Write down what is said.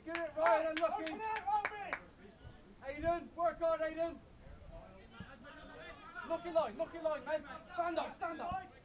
get it, Ryan, unlucky. Aiden, work hard, Aiden. Knock it line, mate. Stand up, stand up.